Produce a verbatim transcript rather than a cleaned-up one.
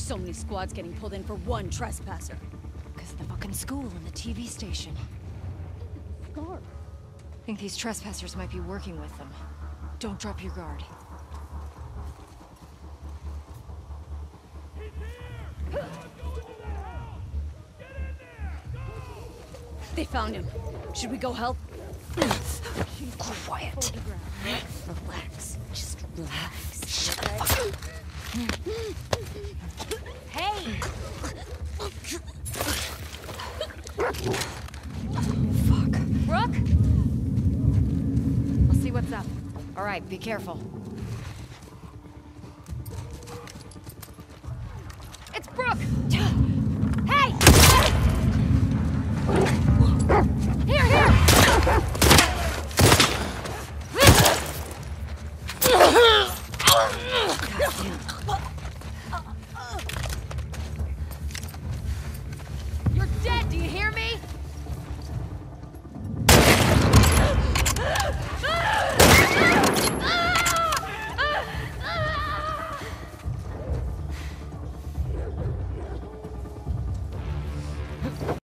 So many squads getting pulled in for one trespasser. Because of the fucking school and the T V station. Guard. Think these trespassers might be working with them. Don't drop your guard. They found him. Should we go help? Quiet. Relax. Just relax. Shut the fuck up. Hey! Fuck. Brooke? I'll see what's up. All right, be careful. It's Brooke!